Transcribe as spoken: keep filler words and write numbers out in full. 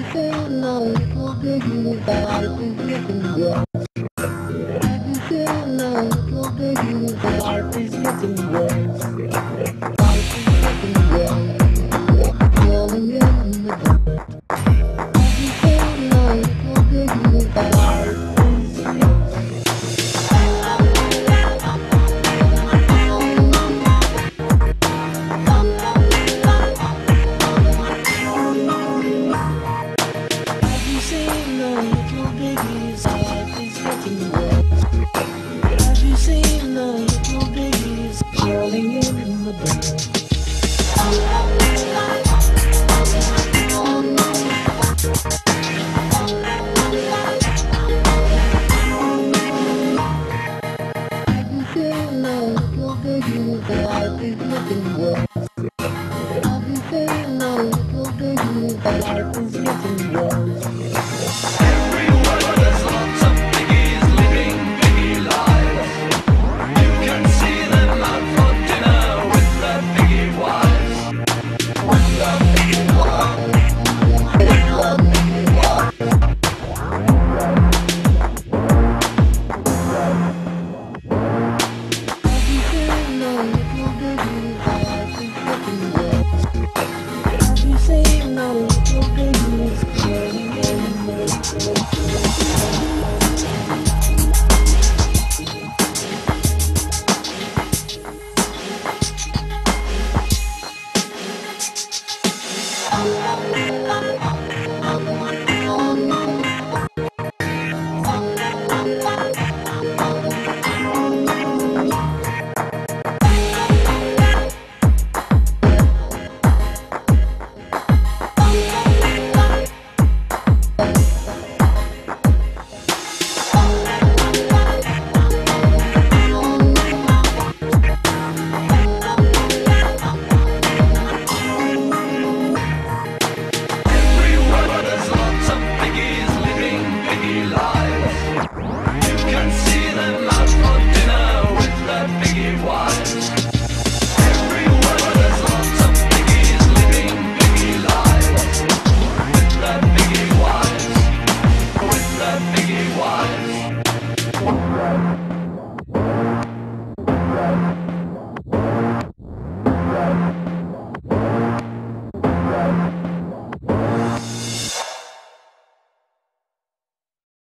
feel now, little biggie, that life is getting worse. I can feel now, little biggie, that life is getting worse. Life is getting worse. Falling in the dark. I can feel now, little biggie.